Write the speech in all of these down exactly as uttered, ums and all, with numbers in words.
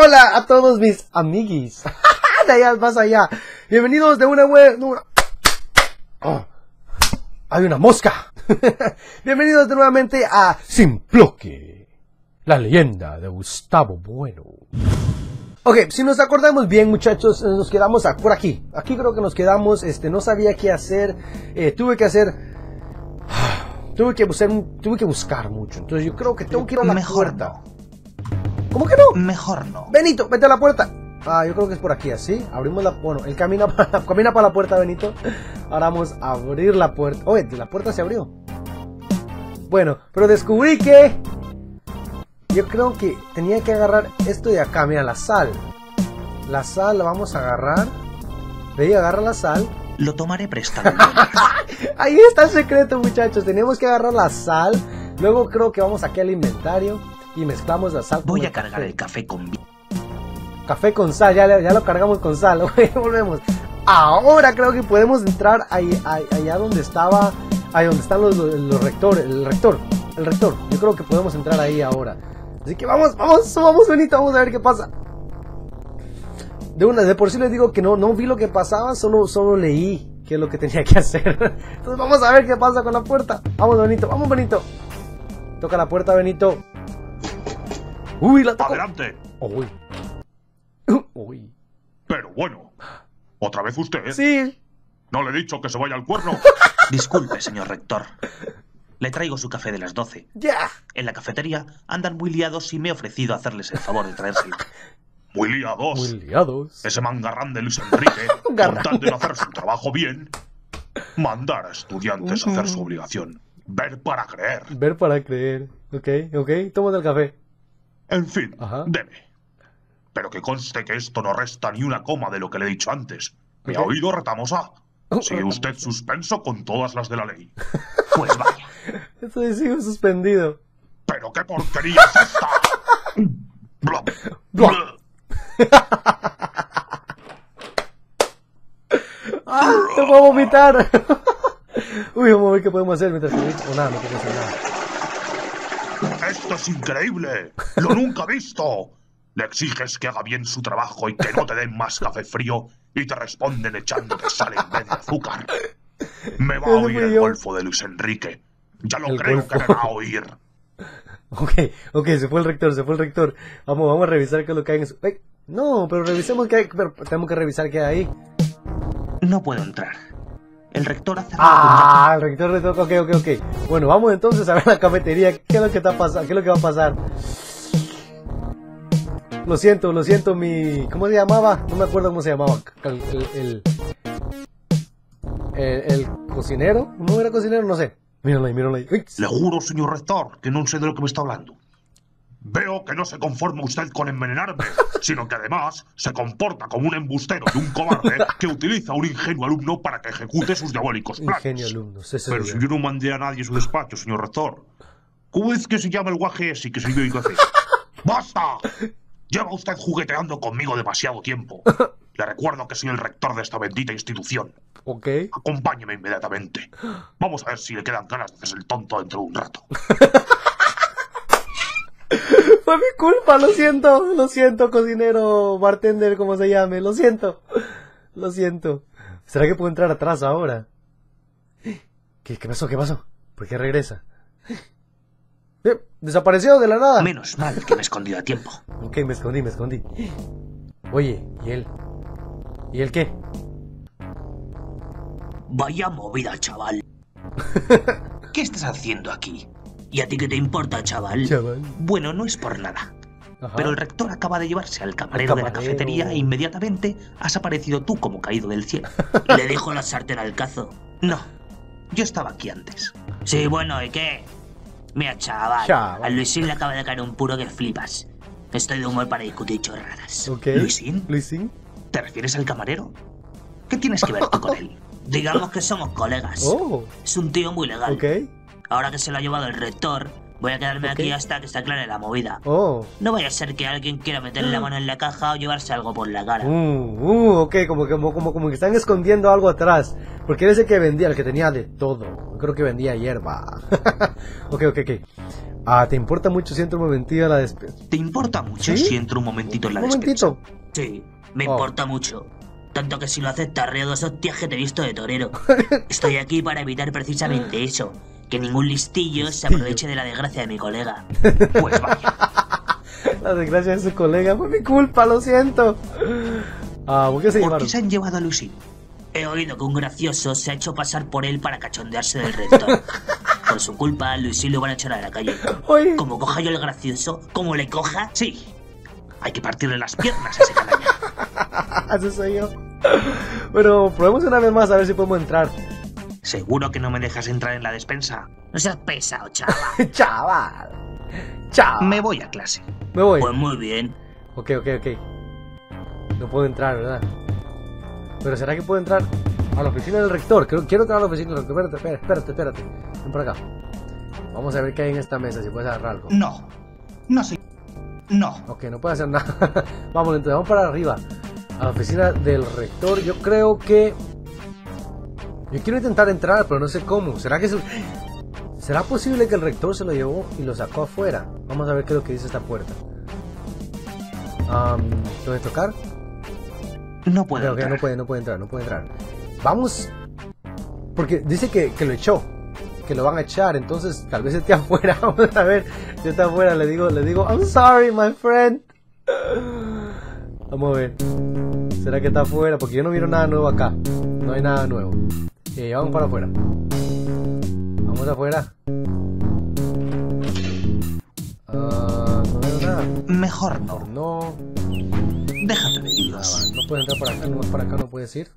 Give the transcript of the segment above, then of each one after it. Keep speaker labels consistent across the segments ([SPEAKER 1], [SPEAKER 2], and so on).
[SPEAKER 1] Hola a todos mis amiguis. De allá más allá. Bienvenidos de una web. Una... Oh, hay una mosca. Bienvenidos de nuevamente a Sin Bloque, la leyenda de Gustavo Bueno. Ok, si nos acordamos bien, muchachos, nos quedamos por aquí. Aquí creo que nos quedamos. Este, no sabía qué hacer. Eh, tuve que hacer. Tuve que buscar, tuve que buscar mucho. Entonces yo creo que tengo que ir a la
[SPEAKER 2] Mejor
[SPEAKER 1] puerta.
[SPEAKER 2] no.
[SPEAKER 1] ¿Cómo que no?
[SPEAKER 2] Mejor no.
[SPEAKER 1] Benito, vete a la puerta. Ah, yo creo que es por aquí, así. Abrimos la... Bueno, él camina para, camina para la puerta, Benito. Ahora vamos a abrir la puerta. Oye, la puerta se abrió. Bueno, pero descubrí que... Yo creo que tenía que agarrar esto de acá. Mira, la sal. La sal la vamos a agarrar. De ahí agarra la sal.
[SPEAKER 2] Lo tomaré prestado.
[SPEAKER 1] Ahí está el secreto, muchachos. Tenemos que agarrar la sal. Luego creo que vamos aquí al inventario y mezclamos la sal.
[SPEAKER 2] Voy a cargar el café con...
[SPEAKER 1] Café con sal, ya, ya lo cargamos con sal. Volvemos. Ahora creo que podemos entrar ahí, ahí, allá donde estaba, ahí donde están los, los, los rectores, el rector, el rector. Yo creo que podemos entrar ahí ahora. Así que vamos, vamos, vamos, Benito, vamos a ver qué pasa. De una, de por sí les digo que no, no vi lo que pasaba, solo, solo leí qué es lo que tenía que hacer. Entonces vamos a ver qué pasa con la puerta. Vamos, Benito, vamos, Benito. Toca la puerta, Benito. Uy, la toco.
[SPEAKER 3] ¡Adelante!
[SPEAKER 1] Uy. Uy.
[SPEAKER 3] Pero bueno, ¿otra vez usted?
[SPEAKER 1] Sí.
[SPEAKER 3] ¿No le he dicho que se vaya al cuerno?
[SPEAKER 2] Disculpe, señor rector. Le traigo su café de las doce.
[SPEAKER 1] Ya. Yeah.
[SPEAKER 2] En la cafetería andan muy liados y me he ofrecido hacerles el favor de traérselo.
[SPEAKER 3] Muy liados.
[SPEAKER 1] Muy liados.
[SPEAKER 3] Ese mangarrán de Luis Enrique, con tal de no hacer su trabajo bien, mandar a estudiantes a hacer su obligación. Ver para creer.
[SPEAKER 1] Ver para creer. Ok, ok. Toma el café.
[SPEAKER 3] En fin,
[SPEAKER 1] Ajá.
[SPEAKER 3] deme. Pero que conste que esto no resta ni una coma de lo que le he dicho antes. ¿Me ha
[SPEAKER 1] Okay.
[SPEAKER 3] oído, retamosa?
[SPEAKER 1] Oh,
[SPEAKER 3] Sigue usted suspenso con todas las de la ley.
[SPEAKER 2] Pues vaya.
[SPEAKER 1] Estoy sigo suspendido.
[SPEAKER 3] ¿Pero qué porquería es esta? Bla,
[SPEAKER 1] Bla.
[SPEAKER 3] bla.
[SPEAKER 1] ¡Ah! ¡Te puedo vomitar! Uy, vamos a ver qué podemos hacer mientras que... O nada, no podemos hacer nada.
[SPEAKER 3] ¡Esto es increíble! ¡Lo nunca visto! Le exiges que haga bien su trabajo y que no te den más café frío y te responden echándote sal en vez de azúcar. Me va a
[SPEAKER 1] Ese
[SPEAKER 3] oír
[SPEAKER 1] fui
[SPEAKER 3] el
[SPEAKER 1] yo.
[SPEAKER 3] golfo de Luis Enrique. Ya lo
[SPEAKER 1] El
[SPEAKER 3] creo
[SPEAKER 1] golfo.
[SPEAKER 3] que me va a oír.
[SPEAKER 1] Ok, ok, se fue el rector, se fue el rector. Vamos, vamos a revisar qué es lo que hay en su... ¡Ey! No, pero revisemos qué hay... Pero tenemos que revisar qué hay ahí.
[SPEAKER 2] No puedo entrar. El rector ha cerrado
[SPEAKER 1] Ah, el rector le toca... Ok, ok, ok. Bueno, vamos entonces a ver la cafetería. ¿Qué es lo que está pasando? ¿Qué es lo que va a pasar? Lo siento, lo siento, mi... ¿Cómo se llamaba? No me acuerdo cómo se llamaba. El... El, el, el, el cocinero. ¿No era cocinero? No sé. Míralo ahí, míralo ahí. Uy.
[SPEAKER 3] Le juro, señor rector, que no sé de lo que me está hablando. Veo que no se conforma usted con envenenarme, sino que además se comporta como un embustero y un cobarde que utiliza a un ingenuo alumno para que ejecute sus diabólicos planes.
[SPEAKER 1] Ingenio alumno. Sí, sí,
[SPEAKER 3] Pero
[SPEAKER 1] sí.
[SPEAKER 3] si yo no mandé a nadie a su despacho, señor rector, ¿cómo es que se llama el guaje ese que soy yo y que hace? ¡Basta! Lleva usted jugueteando conmigo demasiado tiempo. Le recuerdo que soy el rector de esta bendita institución.
[SPEAKER 1] Ok.
[SPEAKER 3] Acompáñeme inmediatamente. Vamos a ver si le quedan ganas de hacerse el tonto dentro de un rato.
[SPEAKER 1] Fue mi culpa, lo siento, lo siento, cocinero, bartender, como se llame, lo siento, lo siento. ¿Será que puedo entrar atrás ahora? ¿Qué, qué pasó, qué pasó? ¿Por qué regresa? Eh, ¿Desapareció de la nada?
[SPEAKER 2] Menos mal que me he escondido a tiempo.
[SPEAKER 1] Ok, me escondí, me escondí. Oye, ¿y él? ¿Y él qué?
[SPEAKER 2] Vaya movida, chaval. ¿Qué estás haciendo aquí? ¿Y a ti qué te importa, chaval?
[SPEAKER 1] Chaval.
[SPEAKER 2] Bueno, no es por nada.
[SPEAKER 1] Ajá.
[SPEAKER 2] Pero el rector acaba de llevarse al camarero, de la
[SPEAKER 1] camarero.
[SPEAKER 2] cafetería e inmediatamente has aparecido tú como caído del cielo. ¿Le dejo la sartén al cazo? No, yo estaba aquí antes. Sí, bueno, ¿y qué? Mira, chaval,
[SPEAKER 1] Chaval.
[SPEAKER 2] a Luisín le acaba de caer un puro que flipas. Estoy de humor para discutir chorradas.
[SPEAKER 1] Ok.
[SPEAKER 2] ¿Luisín?
[SPEAKER 1] ¿Luisín?
[SPEAKER 2] ¿Te refieres al camarero? ¿Qué tienes que ver tú con él? Digamos que somos colegas.
[SPEAKER 1] Oh,
[SPEAKER 2] Es un tío muy legal.
[SPEAKER 1] ok.
[SPEAKER 2] Ahora que se lo ha llevado el rector, voy a quedarme
[SPEAKER 1] Ok.
[SPEAKER 2] aquí hasta que se aclare la movida.
[SPEAKER 1] Oh.
[SPEAKER 2] No vaya a ser que alguien quiera meterle la mano en la caja o llevarse algo por la cara.
[SPEAKER 1] Uh, uh, ok, como, como, como, como que están escondiendo algo atrás. Porque él es el que vendía, el que tenía de todo. Creo que vendía hierba. ok, ok, ok. Ah, ¿te importa mucho si entro un momentito a la despensa?
[SPEAKER 2] ¿Te importa mucho
[SPEAKER 1] ¿Sí?
[SPEAKER 2] si entro un momentito en la
[SPEAKER 1] Un
[SPEAKER 2] despensa?
[SPEAKER 1] momentito.
[SPEAKER 2] Sí, me
[SPEAKER 1] Oh.
[SPEAKER 2] importa mucho. Tanto que si lo haces te arreo dos hostias que te he visto de torero. Estoy aquí para evitar precisamente eso. Que ningún listillo se aproveche de la desgracia de mi colega. Pues vaya.
[SPEAKER 1] La desgracia de su colega fue mi culpa, lo siento. Ah, ¿por qué se
[SPEAKER 2] ¿Por
[SPEAKER 1] llevaron?
[SPEAKER 2] qué se han llevado a Lucy? He oído que un gracioso se ha hecho pasar por él para cachondearse del rector. Por su culpa, Lucy lo van a echar a la calle.
[SPEAKER 1] Oye.
[SPEAKER 2] Como coja yo el gracioso, como le coja, sí. Hay que partirle las piernas a ese canalla.
[SPEAKER 1] Así soy yo. Pero probemos una vez más a ver si podemos entrar.
[SPEAKER 2] ¿Seguro que no me dejas entrar en la despensa? No seas pesado, chaval.
[SPEAKER 1] Chaval. Chaval.
[SPEAKER 2] Me voy a clase.
[SPEAKER 1] Me voy.
[SPEAKER 2] Pues muy bien.
[SPEAKER 1] Ok, ok, ok. No puedo entrar, ¿verdad? Pero ¿será que puedo entrar a la oficina del rector? Quiero, quiero entrar a la oficina del rector. Espérate, espérate, espérate. Ven por acá. Vamos a ver qué hay en esta mesa, si puedes agarrar algo.
[SPEAKER 2] No. No soy... No.
[SPEAKER 1] Ok, no puedo hacer nada. Vamos, entonces vamos para arriba. A la oficina del rector. Yo creo que... Yo quiero intentar entrar, pero no sé cómo. ¿Será que se... ¿Será posible que el rector se lo llevó y lo sacó afuera? Vamos a ver qué es lo que dice esta puerta. Um, ¿Tengo que tocar?
[SPEAKER 2] No puedo
[SPEAKER 1] Ok, ok,
[SPEAKER 2] entrar.
[SPEAKER 1] no puede, no puede entrar, no puede entrar. Vamos... Porque dice que, que lo echó. Que lo van a echar, entonces tal vez esté afuera. Vamos a ver si está afuera. Le digo, le digo, I'm sorry, my friend. Vamos a ver. ¿Será que está afuera? Porque yo no miro nada nuevo acá. No hay nada nuevo. Eh, vamos para afuera. Vamos afuera. Ah, no veo nada.
[SPEAKER 2] Mejor no.
[SPEAKER 1] No.
[SPEAKER 2] Déjate de
[SPEAKER 1] Ah,
[SPEAKER 2] líos.
[SPEAKER 1] va, no puede entrar por acá, no más para acá no puedes ir.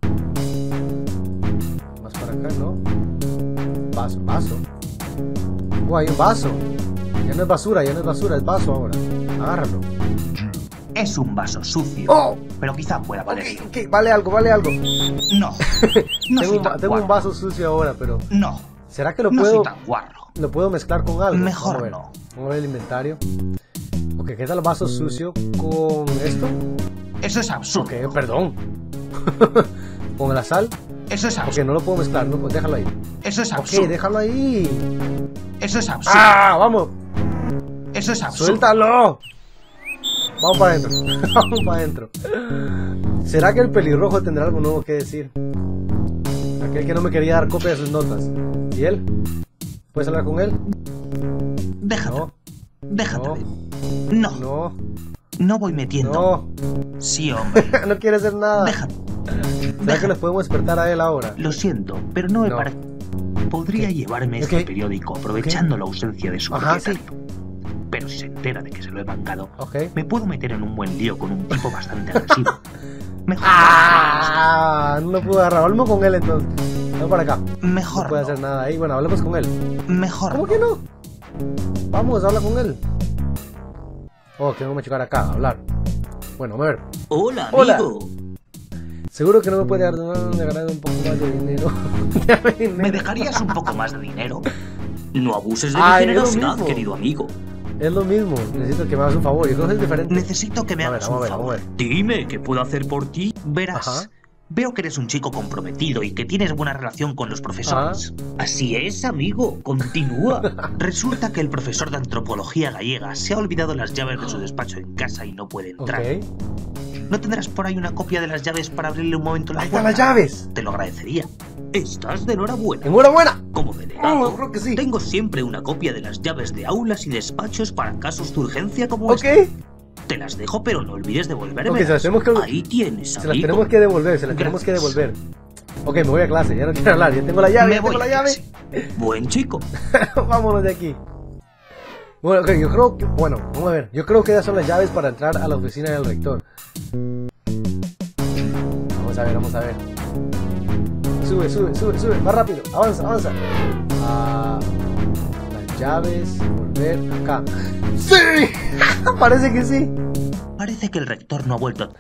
[SPEAKER 1] Más para acá, ¿no? Vaso, vaso. Oh, hay un vaso. Ya no es basura, ya no es basura, es vaso ahora. Agárralo.
[SPEAKER 2] Es un vaso sucio.
[SPEAKER 1] ¡Oh!
[SPEAKER 2] Pero quizá pueda valer.
[SPEAKER 1] Ok, ok, vale algo, vale algo.
[SPEAKER 2] No. No
[SPEAKER 1] tengo
[SPEAKER 2] soy
[SPEAKER 1] un, va-
[SPEAKER 2] tan
[SPEAKER 1] tengo un
[SPEAKER 2] guarro.
[SPEAKER 1] vaso sucio ahora, pero...
[SPEAKER 2] No.
[SPEAKER 1] ¿Será que lo
[SPEAKER 2] No
[SPEAKER 1] puedo,
[SPEAKER 2] soy tan guarro.
[SPEAKER 1] lo puedo mezclar con algo?
[SPEAKER 2] Mejor
[SPEAKER 1] Vamos a ver.
[SPEAKER 2] no.
[SPEAKER 1] Vamos a ver el inventario. Ok, ¿qué tal el vaso sucio con esto?
[SPEAKER 2] Eso es absurdo.
[SPEAKER 1] Ok, perdón. Con la sal.
[SPEAKER 2] Eso es
[SPEAKER 1] Ok,
[SPEAKER 2] absurdo.
[SPEAKER 1] no lo puedo mezclar, no, puedo- déjalo ahí.
[SPEAKER 2] Eso es
[SPEAKER 1] Ok,
[SPEAKER 2] absurdo.
[SPEAKER 1] déjalo ahí.
[SPEAKER 2] Eso es absurdo.
[SPEAKER 1] ¡Ah! ¡Vamos!
[SPEAKER 2] Eso es absurdo.
[SPEAKER 1] ¡Suéltalo! Vamos para adentro. Vamos para adentro. ¿Será que el pelirrojo tendrá algo nuevo que decir? Aquel que no me quería dar copia de sus notas. ¿Y él? ¿Puedes hablar con él?
[SPEAKER 2] Déjate.
[SPEAKER 1] No,
[SPEAKER 2] Déjate.
[SPEAKER 1] no,
[SPEAKER 2] de- No. No.
[SPEAKER 1] no,
[SPEAKER 2] voy metiendo.
[SPEAKER 1] no.
[SPEAKER 2] Sí, hombre.
[SPEAKER 1] No quiere hacer nada.
[SPEAKER 2] Déjate.
[SPEAKER 1] ¿Será que le podemos despertar a él ahora?
[SPEAKER 2] Lo siento, pero no me
[SPEAKER 1] No.
[SPEAKER 2] parece. Podría
[SPEAKER 1] Ok.
[SPEAKER 2] llevarme
[SPEAKER 1] Ok.
[SPEAKER 2] este periódico aprovechando la ausencia de su
[SPEAKER 1] Ajá,
[SPEAKER 2] propietario. Pero si se entera de que se lo he bancado,
[SPEAKER 1] Ok.
[SPEAKER 2] me puedo meter en un buen lío con un tipo bastante agresivo. Mejor
[SPEAKER 1] ¡Ah! No lo puedo agarrar. Hablemos con él entonces. Ven para acá.
[SPEAKER 2] no. Mejor
[SPEAKER 1] No puede
[SPEAKER 2] no.
[SPEAKER 1] hacer nada ahí. Bueno, hablemos con él.
[SPEAKER 2] Mejor
[SPEAKER 1] ¿Cómo
[SPEAKER 2] no.
[SPEAKER 1] que no? Vamos, habla con él. Oh, que no me chocar acá, a hablar. Bueno, a ver.
[SPEAKER 2] Hola,
[SPEAKER 1] Hola.
[SPEAKER 2] amigo.
[SPEAKER 1] Seguro que no me puede dar de ganar un poco más de dinero. Dame dinero.
[SPEAKER 2] ¿Me dejarías un poco más de dinero? No abuses de mi
[SPEAKER 1] Ay, es lo
[SPEAKER 2] generosidad,
[SPEAKER 1] mismo.
[SPEAKER 2] querido amigo.
[SPEAKER 1] Es lo mismo. Necesito que me hagas un favor. Yo creo que es diferente.
[SPEAKER 2] Necesito que me
[SPEAKER 1] A ver,
[SPEAKER 2] hagas
[SPEAKER 1] vamos a
[SPEAKER 2] un
[SPEAKER 1] ver, vamos a
[SPEAKER 2] favor. Dime, ¿qué puedo hacer por ti? Verás,
[SPEAKER 1] Ajá.
[SPEAKER 2] veo que eres un chico comprometido y que tienes buena relación con los profesores. Así es, amigo, continúa. Resulta que el profesor de antropología gallega se ha olvidado las llaves de su despacho en casa y no puede
[SPEAKER 1] Ok.
[SPEAKER 2] entrar. ¿No tendrás por ahí una copia de las llaves para abrirle un momento la
[SPEAKER 1] Ahí
[SPEAKER 2] puerta?
[SPEAKER 1] están las llaves.
[SPEAKER 2] Te lo agradecería. Estás de enhorabuena.
[SPEAKER 1] ¡Enhorabuena!
[SPEAKER 2] Como delegado,
[SPEAKER 1] Oh, creo que sí.
[SPEAKER 2] tengo siempre una copia de las llaves de aulas y despachos para casos de urgencia como
[SPEAKER 1] Ok.
[SPEAKER 2] este. Te las dejo, pero no olvides devolverme.
[SPEAKER 1] Ok, se las tenemos que-
[SPEAKER 2] Ahí tienes,
[SPEAKER 1] Se las
[SPEAKER 2] amigo.
[SPEAKER 1] tenemos que devolver, se las tenemos que
[SPEAKER 2] Gracias.
[SPEAKER 1] devolver. Ok, me voy a clase, ya no quiero hablar. Ya tengo la llave,
[SPEAKER 2] Me
[SPEAKER 1] ya
[SPEAKER 2] voy
[SPEAKER 1] tengo la
[SPEAKER 2] a
[SPEAKER 1] llave.
[SPEAKER 2] clase. Buen chico.
[SPEAKER 1] Vámonos de aquí. Bueno, ok, yo creo que... Bueno, vamos a ver. Yo creo que ya son las llaves para entrar a la oficina del rector. Vamos a ver, vamos a ver. Sube, sube, sube, sube. Más rápido. Avanza, avanza. Ah, las llaves. Volver acá. ¡Sí! Parece que sí.
[SPEAKER 2] Parece que el rector no ha vuelto.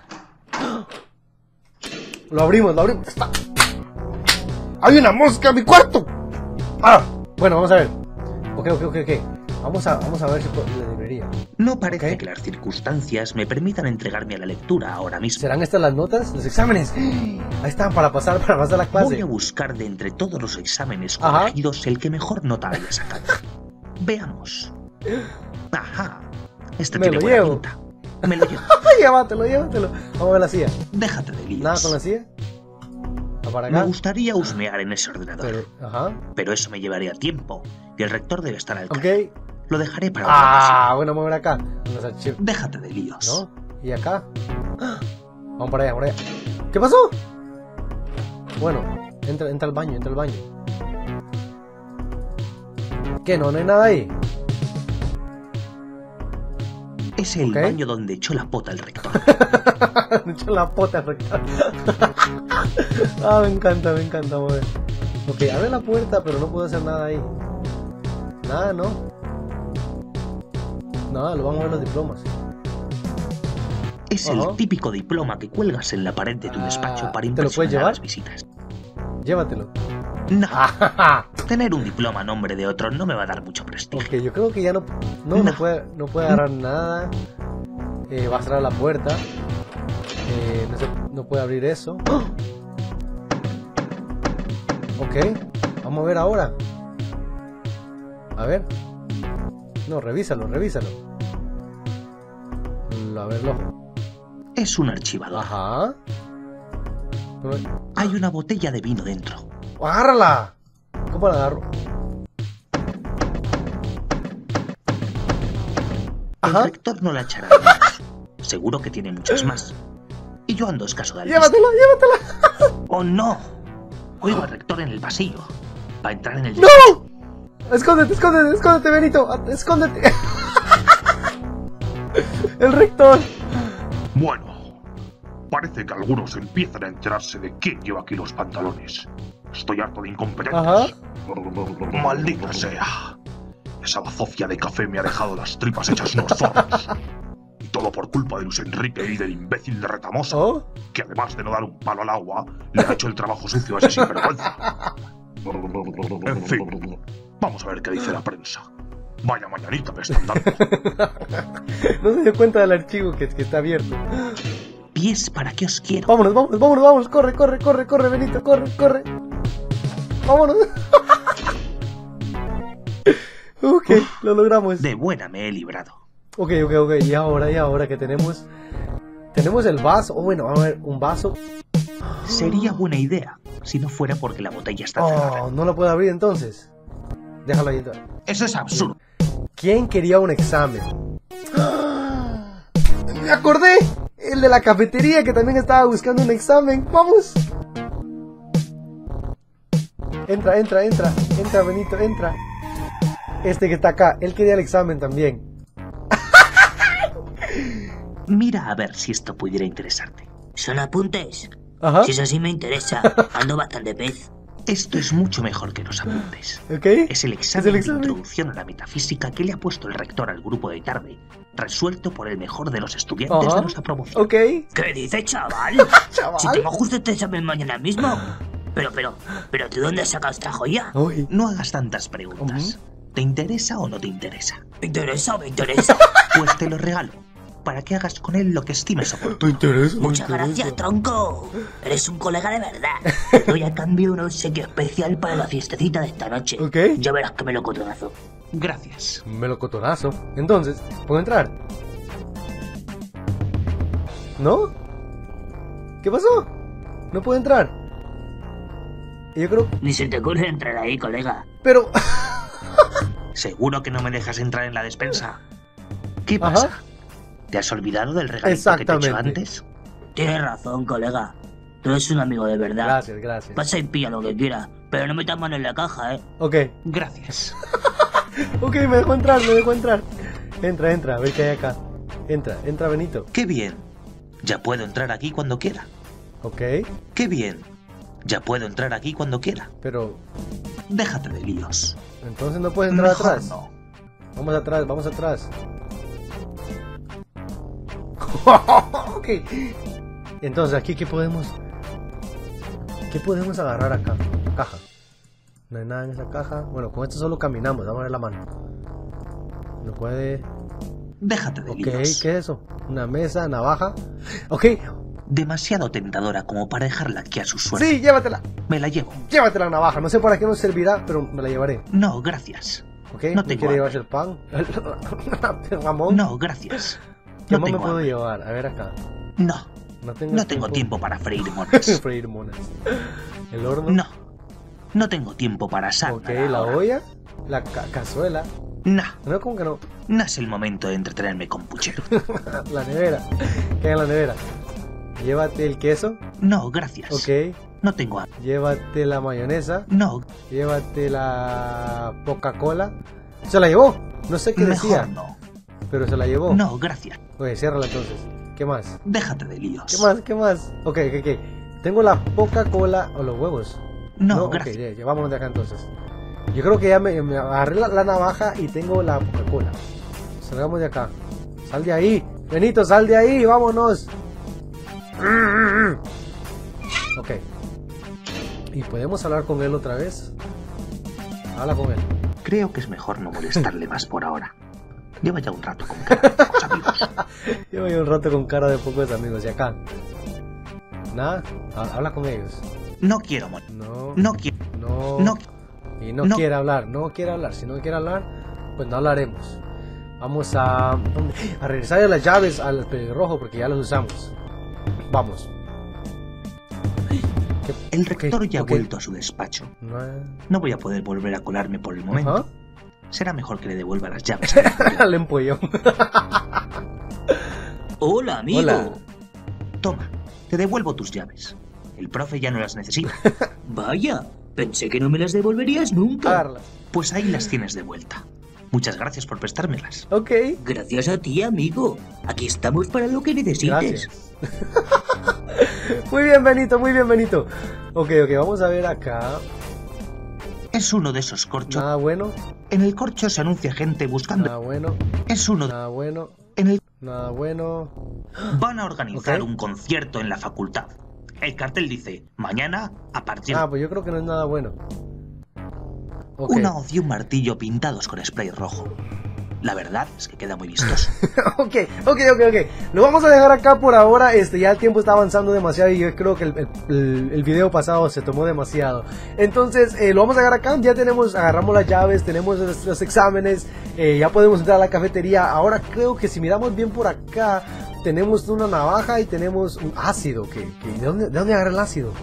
[SPEAKER 1] Lo abrimos, lo abrimos. Está. ¡Hay una mosca en mi cuarto! Ah, bueno, vamos a ver. Ok, ok, ok, ok. Vamos a, vamos a ver si po- le debería.
[SPEAKER 2] No parece
[SPEAKER 1] Ok.
[SPEAKER 2] que las circunstancias me permitan entregarme a la lectura ahora mismo.
[SPEAKER 1] ¿Serán estas las notas? ¿Los exámenes? Ahí están, para pasar, para pasar la clase.
[SPEAKER 2] Voy a buscar de entre todos los exámenes
[SPEAKER 1] Ajá.
[SPEAKER 2] corregidos el que mejor nota haya sacado. Veamos. Ajá. Este
[SPEAKER 1] Me
[SPEAKER 2] tiene
[SPEAKER 1] lo
[SPEAKER 2] buena
[SPEAKER 1] llevo.
[SPEAKER 2] pinta. Me lo llevo.
[SPEAKER 1] Llévatelo, llévatelo. Vamos a ver la silla.
[SPEAKER 2] Déjate de líos.
[SPEAKER 1] Nada con la silla. Va para
[SPEAKER 2] Me
[SPEAKER 1] acá.
[SPEAKER 2] gustaría husmear en ese ordenador.
[SPEAKER 1] Pero, ajá.
[SPEAKER 2] Pero eso me llevaría tiempo. Y el rector debe estar al
[SPEAKER 1] Ok.
[SPEAKER 2] cargo. Lo dejaré para otra
[SPEAKER 1] Ah,
[SPEAKER 2] ocasión.
[SPEAKER 1] bueno, vamos a ver acá. Los archivos.
[SPEAKER 2] Déjate de líos.
[SPEAKER 1] ¿No? Y acá. ¡Ah! Vamos para allá, vamos para allá. ¿Qué pasó? Bueno, entra, entra al baño, entra al baño. ¿Qué? No, no hay nada ahí.
[SPEAKER 2] Es el
[SPEAKER 1] Ok.
[SPEAKER 2] baño donde echó la pota el rector.
[SPEAKER 1] Me echó la pota recta. Ah, me encanta, me encanta, vamos a ver. Ok, abre la puerta, pero no puedo hacer nada ahí. Nada, ¿no? Nada, lo vamos a ver los diplomas.
[SPEAKER 2] Es
[SPEAKER 1] Ajá.
[SPEAKER 2] el típico diploma que cuelgas en la pared de tu
[SPEAKER 1] Ah,
[SPEAKER 2] despacho para
[SPEAKER 1] ¿te lo puedes
[SPEAKER 2] impresionar a
[SPEAKER 1] llevar?
[SPEAKER 2] las visitas.
[SPEAKER 1] Llévatelo.
[SPEAKER 2] No,
[SPEAKER 1] Ah,
[SPEAKER 2] tener un diploma a nombre de otro no me va a dar mucho prestigio.
[SPEAKER 1] ok, yo creo que ya no, no, no
[SPEAKER 2] No.
[SPEAKER 1] puede, no puede agarrar nada. Eh, va a cerrar la puerta. Eh, no, se- no puede abrir eso. ¡Ah! Ok, vamos a ver ahora. A ver. No, revísalo, revísalo. Mm, A ver el ojo.
[SPEAKER 2] Es un archivador.
[SPEAKER 1] Ajá. No-
[SPEAKER 2] Hay una botella de vino dentro.
[SPEAKER 1] ¡Agárrala! ¿Cómo la agarro?
[SPEAKER 2] El
[SPEAKER 1] Ajá.
[SPEAKER 2] rector no la echará de menos. Seguro que tiene muchas más. Y yo ando escaso de alpiste.
[SPEAKER 1] ¡Llévatela, llévatela!
[SPEAKER 2] ¡Oh, no! Oigo al rector en el pasillo. Va a entrar en el...
[SPEAKER 1] ¡No! Escóndete, escóndete, escóndete, Benito. Ah, escóndete. El rector.
[SPEAKER 3] Bueno, parece que algunos empiezan a enterarse de quién lleva aquí los pantalones. Estoy harto de incompetentes.
[SPEAKER 1] Ajá.
[SPEAKER 3] Maldita sea. Esa bazofia de café me ha dejado las tripas hechas unos zorros. Y todo por culpa de Luis Enrique y del imbécil de Retamosa,
[SPEAKER 1] Oh.
[SPEAKER 3] que además de no dar un palo al agua, le ha hecho el trabajo sucio a ese sinvergüenza. En fin, vamos a ver qué dice la prensa. Vaya mañanita me están dando.
[SPEAKER 1] No se dio cuenta del archivo que, que está abierto.
[SPEAKER 2] ¿Pies para qué os quiero?
[SPEAKER 1] Vámonos, vámonos, vámonos, vámonos. Corre, corre, corre, corre, Benito, corre, corre. Vámonos. Ok, lo logramos.
[SPEAKER 2] De buena me he librado.
[SPEAKER 1] Ok, ok, ok. Y ahora, y ahora que tenemos. Tenemos el vaso. Oh, bueno, vamos a ver, un vaso.
[SPEAKER 2] Sería buena idea si no fuera porque la botella está cerrada.
[SPEAKER 1] Oh, no lo puedo abrir entonces. Déjalo ahí.
[SPEAKER 2] Eso es absurdo.
[SPEAKER 1] ¿Quién quería un examen? ¡Ah! ¡Me acordé! El de la cafetería que también estaba buscando un examen. ¡Vamos! Entra, entra, entra. Entra, Benito, entra. Este que está acá, él quería el examen también.
[SPEAKER 2] Mira a ver si esto pudiera interesarte.
[SPEAKER 4] ¿Son apuntes?
[SPEAKER 1] Ajá.
[SPEAKER 4] Si eso sí me interesa, ando bastante pez.
[SPEAKER 2] Esto es mucho mejor que los apuntes.
[SPEAKER 1] ¿Ok?
[SPEAKER 2] Es el examen,
[SPEAKER 1] Es el examen.
[SPEAKER 2] de introducción a la metafísica que le ha puesto el rector al grupo de tarde, resuelto por el mejor de los estudiantes
[SPEAKER 1] Ajá.
[SPEAKER 2] de nuestra promoción.
[SPEAKER 1] Ok.
[SPEAKER 4] ¿Qué dices, chaval?
[SPEAKER 1] Chaval.
[SPEAKER 4] Si tengo justo este examen mañana mismo. Pero, pero, pero, ¿tú dónde sacas esta joya?
[SPEAKER 1] Uy.
[SPEAKER 2] No hagas tantas preguntas. ¿Te interesa o no te interesa?
[SPEAKER 4] ¿Me interesa o me interesa?
[SPEAKER 2] Pues te lo regalo, para que hagas con él lo que estimes oportuno.
[SPEAKER 1] Me interesa. me
[SPEAKER 4] Muchas
[SPEAKER 1] interesa.
[SPEAKER 4] gracias, tronco. Eres un colega de verdad. Te doy a cambio un obsequio especial para la fiestecita de esta noche.
[SPEAKER 1] Ok.
[SPEAKER 4] Ya verás que me lo cotonazo.
[SPEAKER 2] Gracias.
[SPEAKER 1] Melocotonazo. Entonces, ¿puedo entrar? ¿No? ¿Qué pasó? No puedo entrar. Yo creo...
[SPEAKER 4] Ni se te ocurre entrar ahí, colega.
[SPEAKER 1] Pero...
[SPEAKER 2] ¿Seguro que no me dejas entrar en la despensa? ¿Qué
[SPEAKER 1] Ajá.
[SPEAKER 2] pasa? ¿Te has olvidado del regalito que te he hecho
[SPEAKER 1] Exactamente.
[SPEAKER 2] antes?
[SPEAKER 4] Tienes razón, colega. Tú eres un amigo de verdad.
[SPEAKER 1] Gracias, gracias.
[SPEAKER 4] Pasa y pilla lo que quieras, pero no metas mano en la caja, ¿eh?
[SPEAKER 1] Ok.
[SPEAKER 2] Gracias.
[SPEAKER 1] Ok, me dejó entrar, me dejó entrar. Entra, entra, a ver qué hay acá. Entra, entra Benito.
[SPEAKER 2] ¡Qué bien! Ya puedo entrar aquí cuando quiera.
[SPEAKER 1] Ok,
[SPEAKER 2] ¡Qué bien! Ya puedo entrar aquí cuando quiera.
[SPEAKER 1] pero...
[SPEAKER 2] Déjate de líos.
[SPEAKER 1] Entonces no puedes entrar
[SPEAKER 2] Mejor
[SPEAKER 1] atrás.
[SPEAKER 2] no.
[SPEAKER 1] Vamos atrás, vamos atrás. Ok. Entonces, aquí, ¿qué podemos...? ¿Qué podemos agarrar acá? Caja. No hay nada en esa caja. Bueno, con esto solo caminamos. Vamos a ver la mano. No puede...
[SPEAKER 2] Déjate de
[SPEAKER 1] Ok,
[SPEAKER 2] líos.
[SPEAKER 1] ¿qué es eso? Una mesa, navaja. Ok,
[SPEAKER 2] Demasiado tentadora como para dejarla aquí a su suerte.
[SPEAKER 1] sí, llévatela.
[SPEAKER 2] Me la llevo.
[SPEAKER 1] Llévate la navaja. No sé para qué nos servirá, pero me la llevaré.
[SPEAKER 2] No, gracias.
[SPEAKER 1] Ok,
[SPEAKER 2] No
[SPEAKER 1] ¿no
[SPEAKER 2] tengo
[SPEAKER 1] quiere
[SPEAKER 2] hambre.
[SPEAKER 1] llevarse el pan? ¿El jamón?
[SPEAKER 2] No, gracias.
[SPEAKER 1] ¿Qué
[SPEAKER 2] No
[SPEAKER 1] más me
[SPEAKER 2] tengo
[SPEAKER 1] puedo
[SPEAKER 2] hambre.
[SPEAKER 1] llevar? A ver acá.
[SPEAKER 2] No,
[SPEAKER 1] No tengo,
[SPEAKER 2] no tengo tiempo para freír monas.
[SPEAKER 1] freír monas. El horno.
[SPEAKER 2] No, no tengo tiempo para asar
[SPEAKER 1] Ok,
[SPEAKER 2] nada
[SPEAKER 1] la
[SPEAKER 2] ahora.
[SPEAKER 1] olla. La ca cazuela.
[SPEAKER 2] No,
[SPEAKER 1] No, como que no.
[SPEAKER 2] no es el momento de entretenerme con puchero.
[SPEAKER 1] La nevera. ¿Qué hay en la nevera? Llévate el queso.
[SPEAKER 2] No, gracias.
[SPEAKER 1] Ok.
[SPEAKER 2] No tengo hambre.
[SPEAKER 1] Llévate la mayonesa.
[SPEAKER 2] No,
[SPEAKER 1] Llévate la Coca-Cola. Se la llevó. No sé qué decía,
[SPEAKER 2] mejor no.
[SPEAKER 1] pero se la llevó.
[SPEAKER 2] No, gracias.
[SPEAKER 1] Oye, ciérrala entonces. ¿Qué más?
[SPEAKER 2] Déjate de líos.
[SPEAKER 1] ¿Qué más? ¿Qué más? Ok, ok, ok. Tengo la Coca-Cola o los huevos.
[SPEAKER 2] No,
[SPEAKER 1] ok,
[SPEAKER 2] gracias.
[SPEAKER 1] ya, ya, vámonos de acá entonces. Yo creo que ya me, me agarré la, la navaja y tengo la Coca-Cola. Salgamos de acá. Sal de ahí. Benito, sal de ahí. Vámonos. Ok. ¿Y podemos hablar con él otra vez? Habla con él.
[SPEAKER 2] Creo que es mejor no molestarle más por ahora. Lleva ya un rato con cara de pocos amigos.
[SPEAKER 1] Llevo ya un rato con cara de pocos amigos. Y acá. Nada. Ha- Habla con ellos.
[SPEAKER 2] No quiero morir.
[SPEAKER 1] No.
[SPEAKER 2] No quiero.
[SPEAKER 1] No.
[SPEAKER 2] No.
[SPEAKER 1] Y no,
[SPEAKER 2] no.
[SPEAKER 1] quiere hablar. No quiere hablar. Si no quiere hablar, pues no hablaremos. Vamos a, ¿dónde? A regresar las llaves al pelirrojo porque ya las usamos. Vamos. ¿Qué?
[SPEAKER 2] El rector
[SPEAKER 1] Ok,
[SPEAKER 2] ya
[SPEAKER 1] ok.
[SPEAKER 2] ha vuelto a su despacho.
[SPEAKER 1] No,
[SPEAKER 2] No voy a poder volver a colarme por el momento.
[SPEAKER 1] ajá.
[SPEAKER 2] Será mejor que le devuelva las llaves. al rector.
[SPEAKER 1] Al empollón.
[SPEAKER 4] Hola, amigo.
[SPEAKER 1] Hola.
[SPEAKER 2] Toma, te devuelvo tus llaves. El profe ya no las necesita.
[SPEAKER 4] Vaya, pensé que no me las devolverías nunca.
[SPEAKER 1] Agarlas.
[SPEAKER 2] Pues ahí las tienes de vuelta. Muchas gracias por prestármelas.
[SPEAKER 1] Ok.
[SPEAKER 4] Gracias a ti, amigo. Aquí estamos para lo que necesites.
[SPEAKER 1] Gracias. Muy bien, Benito, muy bien, Benito. Ok, ok, vamos a ver acá.
[SPEAKER 2] Es uno de esos corchos.
[SPEAKER 1] Nada bueno,
[SPEAKER 2] En el corcho se anuncia gente buscando.
[SPEAKER 1] nada bueno,
[SPEAKER 2] Es uno de...
[SPEAKER 1] nada bueno,
[SPEAKER 2] En el...
[SPEAKER 1] nada bueno.
[SPEAKER 2] Van a organizar
[SPEAKER 1] Ok.
[SPEAKER 2] un concierto en la facultad. El cartel dice, mañana, a partir
[SPEAKER 1] Ah, pues yo creo que no es nada bueno. Ok.
[SPEAKER 2] una hoz y un martillo pintados con spray rojo. La verdad es que queda muy vistoso.
[SPEAKER 1] ok, ok, ok, ok. Lo vamos a dejar acá por ahora. Este, ya el tiempo está avanzando demasiado y yo creo que el, el, el- el video pasado se tomó demasiado. Entonces, eh, lo vamos a dejar acá. Ya tenemos, agarramos las llaves, tenemos los, los exámenes, eh, ya podemos entrar a la cafetería. Ahora creo que si miramos bien por acá, tenemos una navaja y tenemos un ácido. ¿Qué, qué? ¿De dónde, de dónde agarra el ácido?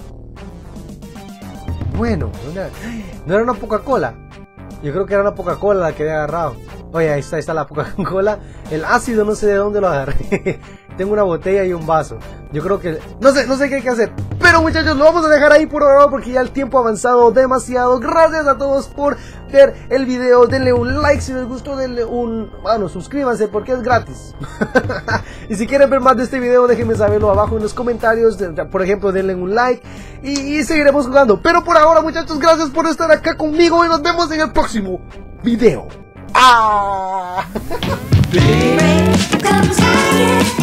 [SPEAKER 1] Bueno, ¿de dónde agarra? ¿No era una Coca-Cola? Yo creo que era una Coca-Cola la que había agarrado. Oye, ahí está, ahí está la Coca-Cola. El ácido no sé de dónde lo agarré. Tengo una botella y un vaso. Yo creo que... No sé, no sé qué hay que hacer. Pero muchachos, lo vamos a dejar ahí por ahora porque ya el tiempo ha avanzado demasiado. Gracias a todos por ver el video. Denle un like si les gustó. Denle un... Bueno, suscríbanse porque es gratis. Y si quieren ver más de este video, déjenme saberlo abajo en los comentarios. Por ejemplo, denle un like. Y, y seguiremos jugando. Pero por ahora, muchachos, gracias por estar acá conmigo. Y nos vemos en el próximo video. ¡Ah!
[SPEAKER 5] Comes again.